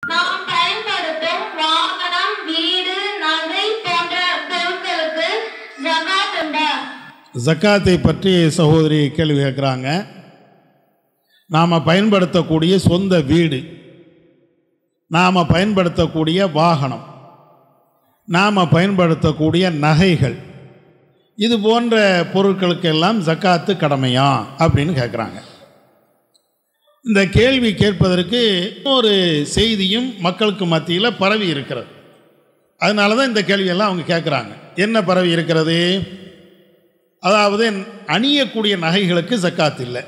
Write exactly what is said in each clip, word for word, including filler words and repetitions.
நாம் பயன்படுத்தும் வாகனம், வீடு, நகை போன்ற பொருட்களுக்கு ஜகாத் உண்டா? ஜக்காத்தை பற்றி சகோதரி கேள்வி கேட்குறாங்க. நாம் பயன்படுத்தக்கூடிய சொந்த வீடு, நாம் பயன்படுத்தக்கூடிய வாகனம், நாம் பயன்படுத்தக்கூடிய நகைகள், இது போன்ற பொருட்களுக்கெல்லாம் ஜக்காத்து கடமையா அப்படின்னு கேட்குறாங்க. இந்த கேள்வி கேட்பதற்கு ஒரு செய்தியும் மக்களுக்கு மத்தியில் பரவி இருக்கிறது. அதனால தான் இந்த கேள்வியெல்லாம் அவங்க கேட்குறாங்க. என்ன பரவி இருக்கிறது? அதாவது அணியக்கூடிய நகைகளுக்கு ஜக்காத்து இல்லை.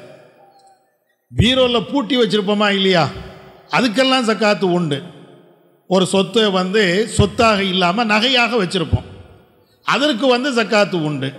பீரோவில் பூட்டி வச்சுருப்போமா இல்லையா, அதுக்கெல்லாம் ஜக்காத்து உண்டு. ஒரு சொத்தை வந்து சொத்தாக இல்லாமல் நகையாக வச்சுருப்போம், அதற்கு வந்து ஜக்காத்து உண்டு.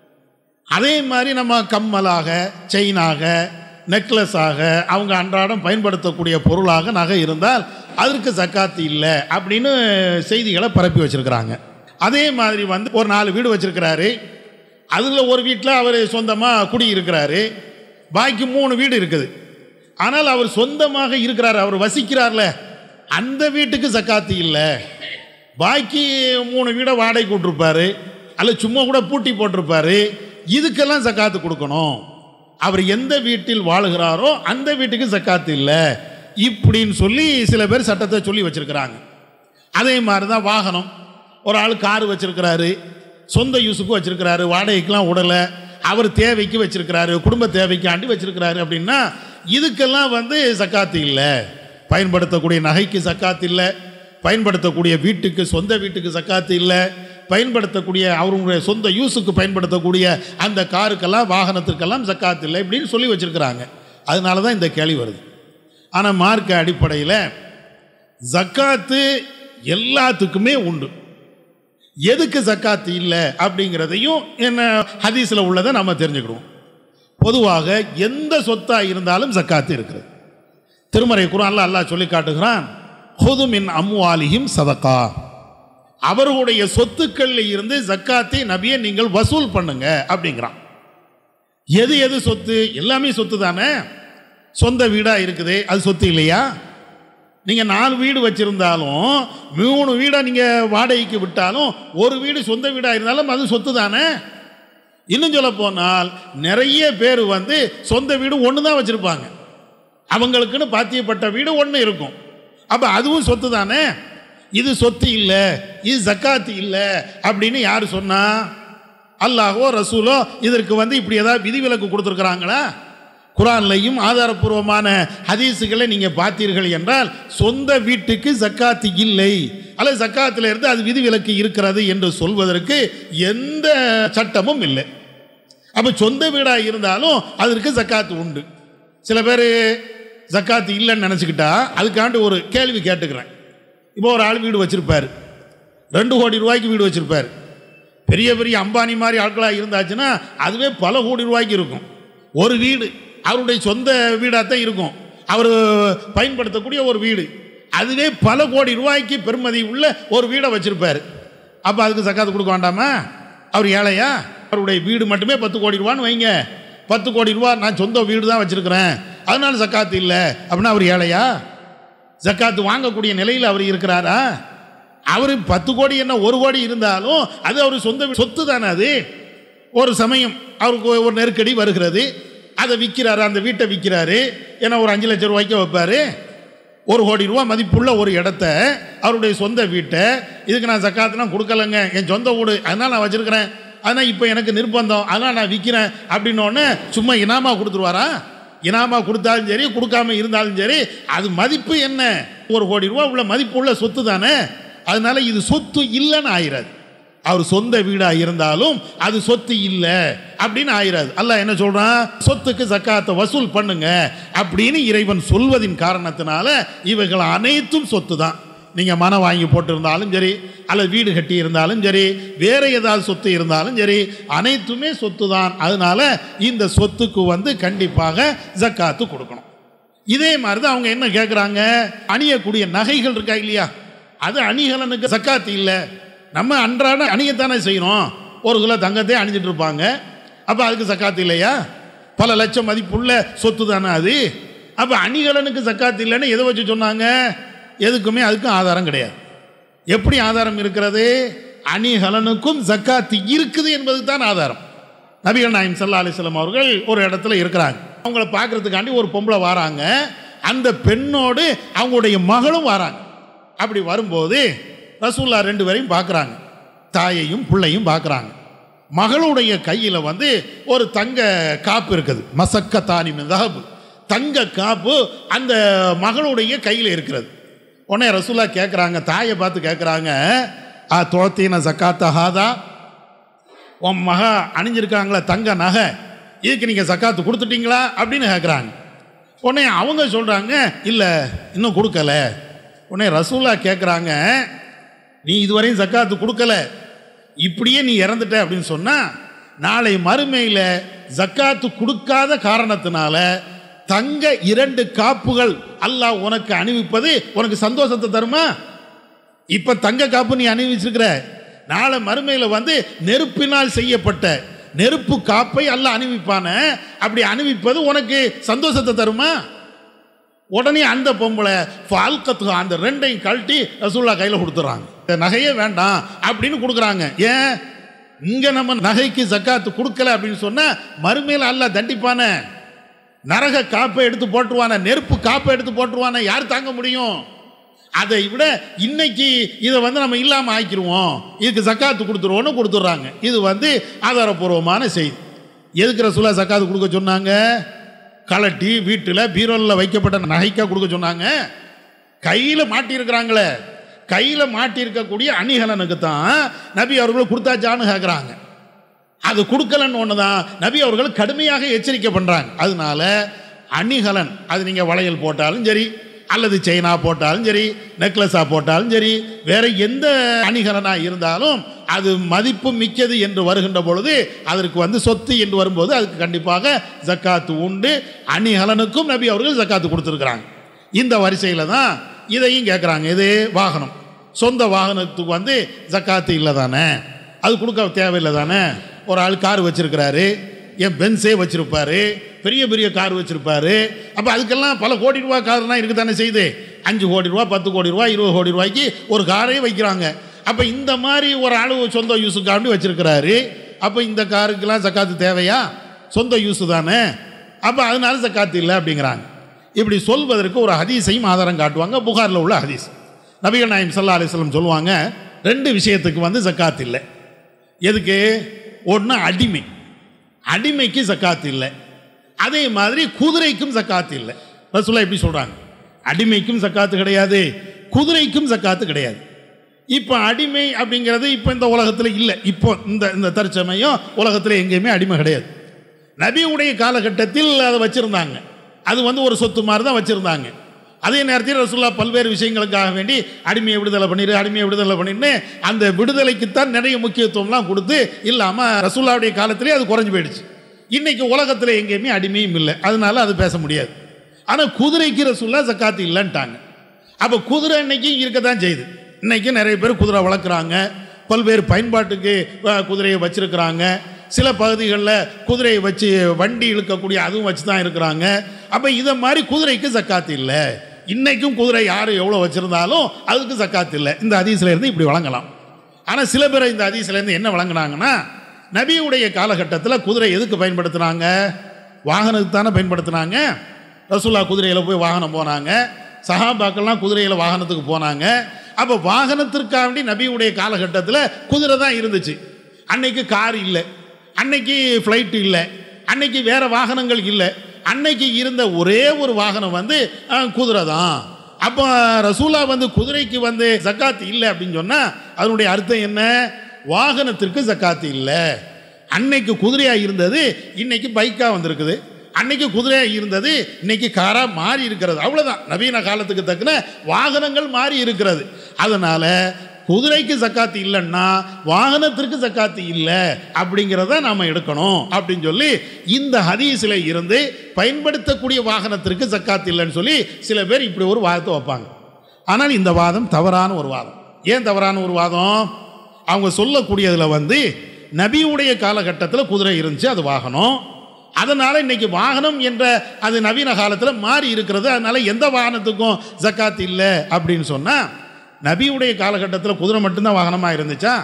அதே மாதிரி நம்ம கம்மலாக, செயினாக, நெக்லஸாக, அவங்க அன்றாடம் பயன்படுத்தக்கூடிய பொருளாக நகை இருந்தால் அதற்கு ஜக்காத்து இல்லை அப்படின்னு செய்திகளை பரப்பி வச்சுருக்கிறாங்க. அதே மாதிரி வந்து ஒரு நாலு வீடு வச்சுருக்கிறாரு, அதில் ஒரு வீட்டில் அவர் சொந்தமாக குடியிருக்கிறாரு, பாக்கி மூணு வீடு இருக்குது. ஆனால் அவர் சொந்தமாக இருக்கிறார், அவர் வசிக்கிறார்ல, அந்த வீட்டுக்கு ஜக்காத்து இல்லை. பாக்கி மூணு வீடை வாடகை கூட்டிருப்பார், அல்ல சும்மா கூட பூட்டி போட்டிருப்பார், இதுக்கெல்லாம் ஜக்காத்து கொடுக்கணும். அவர் எந்த வீட்டில் வாழுகிறாரோ அந்த வீட்டுக்கு ஜக்காத்து இல்லை இப்படின்னு சொல்லி சில பேர் சட்டத்தை சொல்லி வச்சுருக்கிறாங்க. அதே மாதிரி தான் வாகனம், ஒரு ஆள் காரு வச்சுருக்கிறாரு, சொந்த யூஸுக்கு வச்சுருக்கிறாரு, வாடகைக்கெலாம் உடலை, அவர் தேவைக்கு வச்சுருக்கிறாரு, குடும்ப தேவைக்கு ஆண்டி வச்சுருக்கிறாரு அப்படின்னா இதுக்கெல்லாம் வந்து ஜக்காத்து இல்லை. பயன்படுத்தக்கூடிய நகைக்கு ஜக்காத்து இல்லை, பயன்படுத்தக்கூடிய வீட்டுக்கு, சொந்த வீட்டுக்கு ஜக்காத்து இல்லை, பயன்படுத்தக்கூடிய அவருடைய சொந்த யூஸுக்கு பயன்படுத்தக்கூடிய அந்த காருக்கெல்லாம், வாகனத்துக்கெல்லாம் ஜக்காத்து இல்லை இப்படின்னு சொல்லி வச்சுருக்கிறாங்க. அதனால தான் இந்த கேள்வி வருது. ஆனால் மார்க்க அடிப்படையில் ஜக்காத்து எல்லாத்துக்குமே உண்டு. எதுக்கு ஜக்காத்து இல்லை அப்படிங்கிறதையும் என்ன ஹதீஸில் உள்ளதை நம்ம தெரிஞ்சுக்கிடுவோம். பொதுவாக எந்த சொத்தாக இருந்தாலும் ஜக்காத்து இருக்கிறது. திருமறை குர்ஆன்ல அல்லாஹ் சொல்லி காட்டுகிறான், ஹுது மின் அம்வாலிஹிம் சதகா, அவர்களுடைய சொத்துக்களில் இருந்து ஜக்காத்தை நபியை நீங்கள் வசூல் பண்ணுங்க அப்படிங்கிறான். எது எது சொத்து? எல்லாமே சொத்து தானே. சொந்த வீடாக இருக்குது, அது சொத்து இல்லையா? நீங்கள் நாலு வீடு வச்சுருந்தாலும், மூணு வீடை நீங்கள் வாடகைக்கு விட்டாலும், ஒரு வீடு சொந்த வீடாக இருந்தாலும் அது சொத்து தானே. இன்னும் சொல்ல போனால் நிறைய பேர் வந்து சொந்த வீடு ஒன்று தான் வச்சுருப்பாங்க, அவங்களுக்குன்னு பாத்தியப்பட்ட வீடு ஒன்று இருக்கும். அப்போ அதுவும் சொத்து தானே. இது சொத்து இல்லை, இது ஜக்காத்து இல்லை அப்படின்னு யார் சொன்னா? அல்லாஹோ ரசூலோ இதற்கு வந்து இப்படி ஏதாவது விதிவிலக்கு கொடுத்துருக்குறாங்களா? குர்ஆன்லையும் ஆதாரபூர்வமான ஹதீஸுகளை நீங்கள் பார்த்தீர்கள் என்றால் சொந்த வீட்டுக்கு ஜக்காத்து இல்லை, அல்லது ஜக்காத்தில் இருந்து அது விதிவிலக்கு இருக்கிறது என்று சொல்வதற்கு எந்த சட்டமும் இல்லை. அப்போ சொந்த வீடாக இருந்தாலும் அதற்கு ஜக்காத்து உண்டு. சில பேர் ஜக்காத்து இல்லைன்னு நினச்சிக்கிட்டா அதுக்காண்டு ஒரு கேள்வி கேட்டுக்கிறேன். இப்போ ஒரு ஆள் வீடு வச்சுருப்பார், ரெண்டு கோடி ரூபாய்க்கு வீடு வச்சுருப்பார். பெரிய பெரிய அம்பானி மாதிரி ஆட்களாக இருந்தாச்சுன்னா அதுவே பல கோடி ரூபாய்க்கு இருக்கும். ஒரு வீடு அவருடைய சொந்த வீடாக தான் இருக்கும், அவர் பயன்படுத்தக்கூடிய ஒரு வீடு, அதுவே பல கோடி ரூபாய்க்கு பெருமதி உள்ள ஒரு வீடை வச்சுருப்பார். அப்போ அதுக்கு ஜக்காத்து கொடுக்க வேண்டாமா? அவர் ஏழையா? அவருடைய வீடு மட்டுமே பத்து கோடி ரூபான்னு வைங்க, பத்து கோடி ரூபா நான் சொந்த வீடு தான் வச்சுருக்கிறேன் அதனால ஜக்காத்து இல்லை அப்படின்னா அவர் ஏழையா? ஜக்காத்து வாங்கக்கூடிய நிலையில் அவர் இருக்கிறாரா? அவர் பத்து கோடி என்ன ஒரு கோடி இருந்தாலும் அது அவர் சொந்த சொத்து தானே. அது ஒரு சமயம் அவருக்கு ஒரு நெருக்கடி வருகிறது, அதை விற்கிறாரு, அந்த வீட்டை விற்கிறாரு. ஏன்னா ஒரு அஞ்சு லட்சம் ரூபாய்க்கு வைப்பார். ஒரு கோடி ரூபா மதிப்புள்ள ஒரு இடத்த, அவருடைய சொந்த வீட்டை, இதுக்கு நான் ஜக்காத்துலாம் கொடுக்கலைங்க, என் சொந்த வீடு அதனால் நான் வச்சுருக்கிறேன், ஆனால் இப்போ எனக்கு நிர்பந்தம் அதனால் நான் விற்கிறேன் அப்படின்னோடனே சும்மா இனாமா கொடுத்துருவாரா? இனாமா கொடுத்தாலும் சரி, கொடுக்காம இருந்தாலும் சரி, அது மதிப்பு என்ன? ஒரு கோடி ரூபா உள்ள மதிப்பு உள்ள சொத்து தானே. அதனால இது சொத்து இல்லைன்னு ஆயிராது. அவர் சொந்த வீடாக இருந்தாலும் அது சொத்து இல்லை அப்படின்னு ஆயிராது. அல்லாஹ் என்ன சொல்றான்? சொத்துக்கு ஜக்காத்தை வசூல் பண்ணுங்க அப்படின்னு இறைவன் சொல்வதின் காரணத்தினால இவைகள் அனைத்தும் சொத்து தான். நீங்கள் மனம் வாங்கி போட்டிருந்தாலும் சரி, அல்லது வீடு கட்டி இருந்தாலும் சரி, வேறு ஏதாவது சொத்து இருந்தாலும் சரி, அனைத்துமே சொத்து தான். அதனால இந்த சொத்துக்கு வந்து கண்டிப்பாக ஜக்காத்து கொடுக்கணும். இதே மாதிரி தான் அவங்க என்ன கேட்குறாங்க, அணியக்கூடிய நகைகள் இருக்கா இல்லையா, அது அணிகலனுக்கு ஜக்காத்து இல்லை. நம்ம அன்றாட அணியத்தானே செய்கிறோம். ஒரு கிலோ தங்கத்தை அணிஞ்சிட்டு இருப்பாங்க, அப்போ அதுக்கு ஜக்காத்து இல்லையா? பல லட்சம் மதிப்புள்ள சொத்து தானே அது. அப்போ அணிகலனுக்கு ஜக்காத்து இல்லைன்னு எதை வச்சு சொன்னாங்க? எதுக்குமே அதுக்கும் ஆதாரம் கிடையாது. எப்படி ஆதாரம் இருக்கிறது? அணிகலனுக்கும் ஜக்காத்து இருக்குது என்பதுக்கு தான் ஆதாரம். நபிகள் நாயகம் ஸல்லல்லாஹு அலைஹி வஸல்லம் அவர்கள் ஒரு இடத்துல இருக்கிறாங்க. அவங்கள பார்க்கறதுக்காண்டி ஒரு பொம்பளை வராங்க. அந்த பெண்ணோடு அவங்களுடைய மகளும் வராங்க. அப்படி வரும்போது ரசூலுல்லாஹ் ரெண்டு பேரையும் பார்க்குறாங்க. தாயையும் பிள்ளையும் பார்க்குறாங்க. மகளுடைய கையில் வந்து ஒரு தங்க காப்பு இருக்குது. மசக்க தானி மிதஹப், தங்க காப்பு அந்த மகளுடைய கையில் இருக்கிறது. உடனே ரசூலுல்லாஹ் கேட்குறாங்க, தாயை பார்த்து கேட்குறாங்க, ஆ தோத்தீன ஜக்காத்த ஹாதா, உன் மக அணிஞ்சிருக்காங்களா தங்க நகை, இதுக்கு நீங்கள் ஜக்காத்து கொடுத்துட்டீங்களா அப்படின்னு கேட்குறாங்க. உடனே அவங்க சொல்கிறாங்க, இல்லை இன்னும் கொடுக்கல. உடனே ரசூலுல்லாஹ் கேட்குறாங்க, நீ இதுவரையும் ஜக்காத்து கொடுக்கல, இப்படியே நீ இறந்துட்ட அப்படின்னு சொன்னால் நாளை மறுமையில் ஜக்காத்து கொடுக்காத காரணத்தினால தங்க இரண்டு காப்புகள் அல்லாஹ் உனக்கு அணிவிப்பது உனக்கு சந்தோஷத்தை தருமா? இப்போ தங்க காப்பு நீ அணிவிச்சிருக்கிற, நாளை மறுமையில் வந்து நெருப்பினால் செய்யப்பட்ட நெருப்பு காப்பை அல்லாஹ் அணிவிப்பான, அப்படி அணிவிப்பது உனக்கு சந்தோஷத்தை தருமா? உடனே அந்த பொம்பளை ஃபால்கத்து அந்த ரெண்டையும் கழட்டி ரசூலுல்லாஹ் கையில் கொடுத்துட்றாங்க. நகையே வேண்டாம் அப்படின்னு கொடுக்குறாங்க. ஏன்? இங்கே நம்ம நகைக்கு ஜக்காத்து கொடுக்கல அப்படின்னு சொன்னால் மறுமையில் அல்லாஹ் தண்டிப்பான, நரக காப்பை எடுத்து போட்டுருவான, நெருப்பு காப்பை எடுத்து போட்டுருவான, யார் தாங்க முடியும்? அதை விட இன்னைக்கு இதை வந்து நம்ம இல்லாமல் ஆக்கிடுவோம், இதுக்கு ஜக்காத்து கொடுத்துருவோன்னு கொடுத்துட்றாங்க. இது வந்து ஆதாரபூர்வமான செய்தி. எதுக்கு ரசூலுல்லாஹ் ஜக்காத்து கொடுக்க சொன்னாங்க? கலட்டி வீட்டில் பீரோலில் வைக்கப்பட்ட நகைக்காக கொடுக்க சொன்னாங்க? கையில் மாட்டியிருக்கிறாங்களே, கையில் மாட்டியிருக்கக்கூடிய அணிகலனுக்கு தான் நபி அவர்கள் கொடுத்தாச்சான்னு கேட்குறாங்க. அது கொடுக்கலன்னு ஒன்று தான் நபி அவர்கள் கடுமையாக எச்சரிக்கை பண்ணுறாங்க. அதனால அணிகலன், அது நீங்கள் வளையல் போட்டாலும் சரி, அல்லது செயினா போட்டாலும் சரி, நெக்லஸாக போட்டாலும் சரி, வேற எந்த அணிகலனாக இருந்தாலும் அது மதிப்பு மிக்கது என்று வருகின்ற பொழுது, அதற்கு வந்து சொத்து என்று வரும்போது அதுக்கு கண்டிப்பாக ஜக்காத்து உண்டு. அணிகலனுக்கும் நபி அவர்கள் ஜக்காத்து கொடுத்துருக்குறாங்க. இந்த வரிசையில் தான் இதையும் கேட்குறாங்க. இது வாகனம், சொந்த வாகனத்துக்கு வந்து ஜக்காத்து இல்லை தானே, அது கொடுக்க தேவையில்லை தானே. ஒரு ஆள் கார் வச்சிருக்கிறாரு, என் பென்ஸே வச்சிருப்பாரு, பெரிய பெரிய கார் வச்சிருப்பாரு. அப்போ அதுக்கெல்லாம் பல கோடி ரூபா கார்லாம் இருக்கு தானே செய்யுது. அஞ்சு கோடி ரூபா, பத்து கோடி ரூபா, இருபது கோடி ரூபாய்க்கு ஒரு காரே வைக்கிறாங்க. அப்போ இந்த மாதிரி ஒரு ஆள் சொந்த யூஸுக்காண்டி வச்சிருக்கிறாரு. அப்போ இந்த காருக்கெல்லாம் ஜக்காத்து தேவையா? சொந்த யூஸு தானே, அப்போ அதனால ஜக்காத்து இல்லை அப்படிங்கிறாங்க. இப்படி சொல்வதற்கு ஒரு ஹதீஸையும் ஆதாரம் காட்டுவாங்க. புகாரில் உள்ள ஹதீஸ். நபிகள் நாயகம் ஸல்லல்லாஹு அலைஹி வஸல்லம் சொல்லுவாங்க, ரெண்டு விஷயத்துக்கு வந்து ஜக்காத்து இல்லை. எதுக்கு? ஒன்று அடிமை, அடிமைக்கு ஜக்காத்து இல்லை. அதே மாதிரி குதிரைக்கும் ஜக்காத்து இல்லை. ரசூலுல்லாஹ் எப்படி சொல்கிறாங்க? அடிமைக்கும் ஜக்காத்து கிடையாது, குதிரைக்கும் ஜக்காத்து கிடையாது. இப்போ அடிமை அப்படிங்கிறது இப்போ இந்த உலகத்தில் இல்லை. இப்போ இந்த இந்த தற்சமயம் உலகத்தில் எங்கேயுமே அடிமை கிடையாது. நபியுடைய காலகட்டத்தில் அதை வச்சுருந்தாங்க. அது வந்து ஒரு சொத்து மாதிரி தான் வச்சுருந்தாங்க. அதே நேரத்தில் ரசூலுல்லாஹ் பல்வேறு விஷயங்களுக்காக வேண்டி அடிமையை விடுதலை பண்ணிடு, அடிமையை விடுதலை பண்ணின்னு அந்த விடுதலைக்குத்தான் நிறைய முக்கியத்துவம்லாம் கொடுத்து, இல்லாமல் ரசூலுல்லாஹ்வுடைய காலத்திலே அது குறைஞ்சி போயிடுச்சு. இன்றைக்கி உலகத்தில் எங்கேயுமே அடிமையும் இல்லை, அதனால அது பேச முடியாது. ஆனால் குதிரைக்கு ரசூலுல்லாஹ் ஜக்காத்து இல்லைன்ட்டாங்க. அப்போ குதிரை இன்னைக்கு இருக்க தான் செய்யுது. இன்றைக்கி நிறைய பேர் குதிரை வளர்க்குறாங்க, பல்வேறு பயன்பாட்டுக்கு குதிரையை வச்சுருக்கிறாங்க. சில பகுதிகளில் குதிரையை வச்சு வண்டி இழுக்கக்கூடிய அதுவும் வச்சு தான் இருக்கிறாங்க. அப்போ இதை மாதிரி குதிரைக்கு ஜக்காத்து இல்லை. இன்றைக்கும் குதிரை யார் எவ்வளோ வச்சுருந்தாலும் அதுக்கு ஜக்காத்து இல்லை. இந்த ஹதீஸ்லேருந்து இப்படி வழங்கலாம். ஆனால் சில பேர் இந்த ஹதீஸ்லேருந்து என்ன வழங்கினாங்கன்னா, நபியுடைய காலகட்டத்தில் குதிரை எதுக்கு பயன்படுத்தினாங்க? வாகனத்துக்கு தானே பயன்படுத்தினாங்க. ரசூலுல்லாஹ் குதிரையில் போய் வாகனம் போனாங்க, சஹாபாக்கள்லாம் குதிரையில் வாகனத்துக்கு போனாங்க. அப்போ வாகனத்திற்காக வேண்டி நபியுடைய காலகட்டத்தில் குதிரை தான் இருந்துச்சு. அன்னைக்கு கார் இல்லை, அன்னைக்கு ஃப்ளைட்டு இல்லை, அன்னைக்கு வேறு வாகனங்கள் இல்லை. அன்னைக்கு இருந்த ஒரே ஒரு வாகனம் வந்து குதிரை தான். அப்போ ரசூலுல்லாஹ் வந்து குதிரைக்கு வந்து ஜக்காத்து இல்லை அப்படின்னு சொன்னால் அதனுடைய அர்த்தம் என்ன? வாகனத்திற்கு ஜக்காத்து இல்லை. அன்னைக்கு குதிரையாக இருந்தது, இன்னைக்கு பைக்காக வந்திருக்குது. அன்னைக்கு குதிரையாக இருந்தது, இன்னைக்கு காராக மாறி இருக்கிறது. அவ்வளோதான். நவீன காலத்துக்கு தக்கன வாகனங்கள் மாறி இருக்கிறது. அதனால் குதிரைக்கு ஜக்காத்து இல்லைன்னா வாகனத்திற்கு ஜக்காத்து இல்லை அப்படிங்கிறத நாம் எடுக்கணும் அப்படின்னு சொல்லி இந்த ஹதீஸில் இருந்து பயன்படுத்தக்கூடிய வாகனத்திற்கு ஜக்காத்து இல்லைன்னு சொல்லி சில பேர் இப்படி ஒரு வாதத்தை வைப்பாங்க. ஆனால் இந்த வாதம் தவறான ஒரு வாதம். ஏன் தவறான ஒரு வாதம்? அவங்க சொல்லக்கூடியதில் வந்து நபியுடைய காலகட்டத்தில் குதிரை இருந்துச்சு, அது வாகனம். அதனால் இன்னைக்கு வாகனம் என்ற அது நவீன காலத்தில் மாறி இருக்கிறது. அதனால் எந்த வாகனத்துக்கும் ஜக்காத் இல்லை அப்படின்னு சொன்னால், நபியுடைய காலகட்டத்தில் குதிரை மட்டும்தான் வாகனமாக இருந்துச்சா?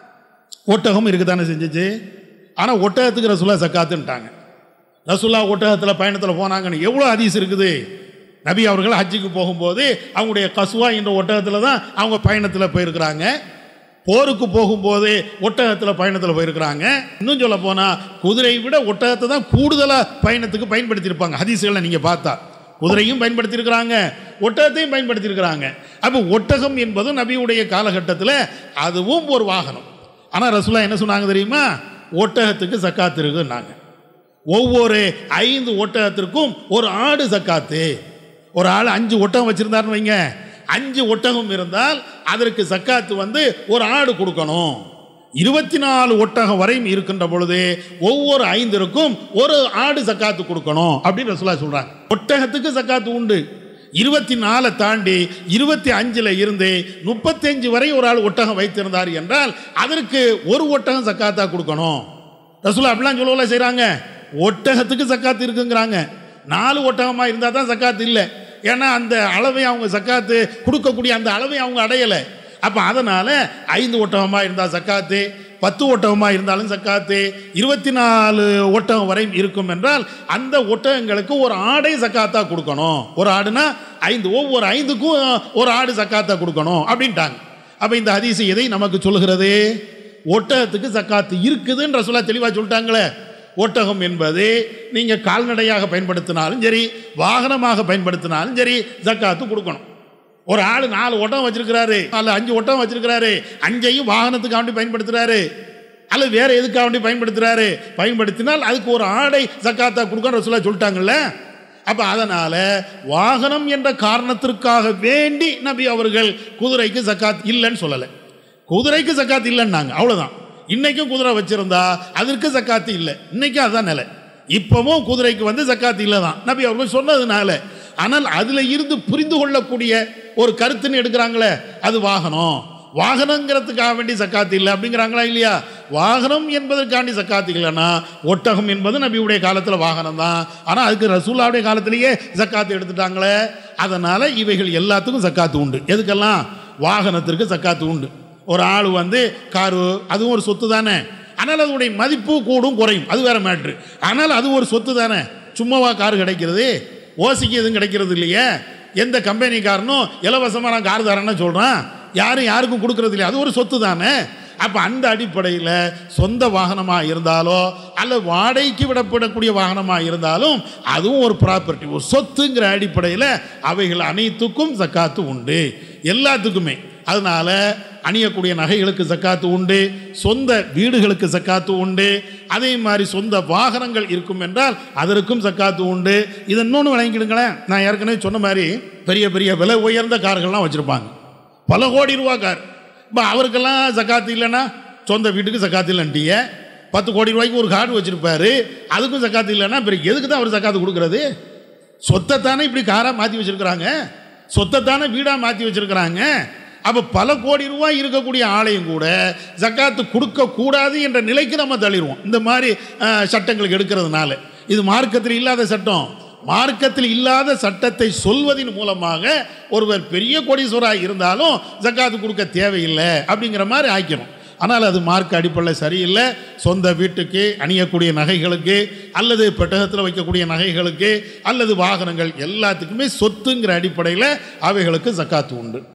ஒட்டகம் இருக்குதானே செஞ்சிச்சு. ஆனால் ஒட்டகத்துக்கு ரசூலா ஜக்காத்துன்ட்டாங்க. ரசூலா ஒட்டகத்தில் பயணத்தில் போனாங்கன்னு எவ்வளோ ஹதீஸ் இருக்குது. நபி அவர்கள் ஹஜ்ஜுக்கு போகும்போது அவங்களுடைய கசுவா என்ற ஒட்டகத்தில் தான் அவங்க பயணத்தில் போயிருக்கிறாங்க. போருக்கு போகும்போது ஒட்டகத்தில் பயணத்தில் போயிருக்கிறாங்க. இன்னும் சொல்ல போனால் குதிரையை விட ஒட்டகத்தை தான் கூடுதலாக பயணத்துக்கு பயன்படுத்தியிருப்பாங்க. ஹதீஸ்களை நீங்கள் பார்த்தா குதிரையும் பயன்படுத்தியிருக்கிறாங்க, ஒட்டகத்தையும் பயன்படுத்தியிருக்கிறாங்க. அப்போ ஒட்டகம் என்பதும் நபியுடைய காலகட்டத்தில் அதுவும் ஒரு வாகனம். ஆனால் ரசூலா என்ன சொன்னாங்க தெரியுமா? ஒட்டகத்துக்கு சக்காத்து இருக்குன்னாங்க. ஒவ்வொரு ஐந்து ஒட்டகத்திற்கும் ஒரு ஆடு சக்காத்து. ஒரு ஆள் அஞ்சு ஒட்டகம் வச்சுருந்தாருன்னு வைங்க, அஞ்சு ஒட்டகம் இருந்தால் அதற்கு சக்காத்து வந்து ஒரு ஆடு கொடுக்கணும். இருபத்தி நாலு ஒட்டகம் வரையும் இருக்கின்ற பொழுது ஒவ்வொரு ஐந்திற்கும் ஒரு ஆடு சக்காத்து கொடுக்கணும் அப்படின்னு ரசூலா சொல்றாங்க. ஒட்டகத்துக்கு சக்காத்து உண்டு. இருபத்தி நாலை தாண்டி இருபத்தி அஞ்சுல இருந்து முப்பத்தி அஞ்சு வரை ஒரு ஆள் ஒட்டகம் வைத்திருந்தார் என்றால் அதற்கு ஒரு ஒட்டகம் சக்காத்தா கொடுக்கணும். ரசூலா அப்படிலாம் சொல்லல செய்கிறாங்க. ஒட்டகத்துக்கு சக்காத்து இருக்குங்கிறாங்க. நாலு ஒட்டகமாக இருந்தால் தான் சக்காத்து இல்லை. ஏன்னா அந்த அளவை அவங்க சக்காத்து கொடுக்கக்கூடிய அந்த அளவை அவங்க அடையலை. அப்போ அதனால் ஐந்து ஒட்டகமாக இருந்தால் சக்காத்து, பத்து ஒட்டகமாக இருந்தாலும் சக்காத்து, இருபத்தி நாலு ஒட்டகம் வரையும் இருக்கும் என்றால் அந்த ஒட்டகங்களுக்கு ஒரு ஆடை சக்காத்தாக கொடுக்கணும். ஒரு ஆடுனா ஐந்து, ஒவ்வொரு ஐந்துக்கும் ஒரு ஆடு சக்காத்தாக கொடுக்கணும் அப்படின்ட்டாங்க. அப்போ இந்த ஹதீஸ் எதை நமக்கு சொல்லுகிறது? ஒட்டகத்துக்கு சக்காத்து இருக்குதுன்ற சொல்ல தெளிவாக சொல்லிட்டாங்களே. ஒட்டகம் என்பது நீங்கள் கால்நடையாக பயன்படுத்தினாலும் சரி, வாகனமாக பயன்படுத்தினாலும் சரி, ஜக்காத்து கொடுக்கணும். ஒரு ஆள் நாலு ஒட்டகம் வச்சிருக்கிறாரு, அல்ல அஞ்சு ஒட்டகம் வச்சிருக்கிறாரு, அஞ்சையும் வாகனத்துக்கு வேண்டி பயன்படுத்துறாரு, அல்லது வேற எதுக்காக வேண்டி பயன்படுத்துறாரு, பயன்படுத்தினால் அதுக்கு ஒரு ஆடை ஜக்காத்தா கொடுக்க ரசூலா சொல்லிட்டாங்கல்ல. அப்போ அதனால வாகனம் என்ற காரணத்திற்காக வேண்டி நபி அவர்கள் குதிரைக்கு ஜக்காத் இல்லைன்னு சொல்லலை. குதிரைக்கு ஜக்காத் இல்லைன்னாங்க, அவ்வளோதான். இன்னைக்கும் குதிரை வச்சிருந்தா அதற்கு சக்காத்து இல்லை. இன்னைக்கும் அதுதான் நிலை. இப்பவும் குதிரைக்கு வந்து சக்காத்து இல்லை தான் நபி அவர்கள் சொன்னதுனால. ஆனால் அதில் இருந்து புரிந்து கொள்ளக்கூடிய ஒரு கருத்துன்னு எடுக்கிறாங்களே, அது வாகனம். வாகனங்கிறதுக்காக வேண்டி சக்காத்து இல்லை அப்படிங்கிறாங்களா இல்லையா? வாகனம் என்பதற்காண்டி சக்காத்து இல்லைன்னா ஒட்டகம் என்பது நபியுடைய காலத்தில் வாகனம் தான். ஆனால் அதுக்கு ரசூலாவுடைய காலத்திலேயே சக்காத்து எடுத்துட்டாங்களே. அதனால் இவைகள் எல்லாத்துக்கும் சக்காத்து உண்டு. எதுக்கெல்லாம்? வாகனத்திற்கு சக்காத்து உண்டு. ஒரு ஆள் வந்து காரு, அதுவும் ஒரு சொத்து தானே. ஆனால் அதனுடைய மதிப்பு கூடும் குறையும், அது வேற மேட்ரு. ஆனால் அது ஒரு சொத்து தானே. சும்மாவா காரு கிடைக்கிறது? ஓசிக்கு எதுவும் கிடைக்கிறது இல்லையே. எந்த கம்பெனிக்காரனும் இலவசமாக நான் கார் தரேன்னு சொல்கிறான், யாரும் யாருக்கும் கொடுக்கறது இல்லையா. அது ஒரு சொத்து தானே. அப்போ அந்த அடிப்படையில் சொந்த வாகனமாக இருந்தாலோ அல்ல வாடகைக்கு விடப்படக்கூடிய வாகனமாக இருந்தாலும் அதுவும் ஒரு ப்ராப்பர்ட்டி, ஒரு சொத்துங்கிற அடிப்படையில் அவைகள் அனைத்துக்கும் சக்காத்து உண்டு, எல்லாத்துக்குமே. அதனால அணியக்கூடிய நகைகளுக்கு சக்காத்து உண்டு, சொந்த வீடுகளுக்கு சக்காத்து உண்டு, அதே மாதிரி சொந்த வாகனங்கள் இருக்கும் என்றால் அதற்கும் சக்காத்து உண்டு. இதை இன்னொன்று விளங்கிடுங்களேன். நான் ஏற்கனவே சொன்ன மாதிரி பெரிய பெரிய விலை உயர்ந்த கார்கள்லாம் வச்சுருப்பாங்க, பல கோடி ரூபா கார். இப்போ அவருக்கெல்லாம் சக்காத்து இல்லைன்னா சொந்த வீட்டுக்கு சக்காத்து இல்லைன்ட்டிய. பத்து கோடி ரூபாய்க்கு ஒரு கார் வச்சுருப்பாரு, அதுக்கும் சக்காத்து இல்லைன்னா பிறகு எதுக்கு தான் அவர் சக்காத்து கொடுக்குறது? சொத்தைத்தானே இப்படி காராக மாற்றி வச்சுருக்கிறாங்க, சொத்தைத்தானே வீடாக மாற்றி வச்சுருக்கிறாங்க. அப்போ பல கோடி ரூபாய் இருக்கக்கூடிய ஆலயம் கூட ஜக்காத்து கொடுக்கக்கூடாது என்ற நிலைக்கு நம்ம தள்ளிடுவோம் இந்த மாதிரி சட்டங்களுக்கு எடுக்கிறதுனால. இது மார்க்கத்தில் இல்லாத சட்டம். மார்க்கத்தில் இல்லாத சட்டத்தை சொல்வதன் மூலமாக ஒருவர் பெரிய கோடீஸ்வராக இருந்தாலும் ஜக்காத்து கொடுக்க தேவையில்லை அப்படிங்கிற மாதிரி ஆக்கணும். ஆனால் அது மார்க்க அடிப்படையில் சரியில்லை. சொந்த வீட்டுக்கு அணியக்கூடிய நகைகளுக்கு அல்லது பெட்டகத்தில் வைக்கக்கூடிய நகைகளுக்கு அல்லது வாகனங்கள் எல்லாத்துக்குமே சொத்துங்கிற அடிப்படையில் அவைகளுக்கு ஜக்காத்து உண்டு.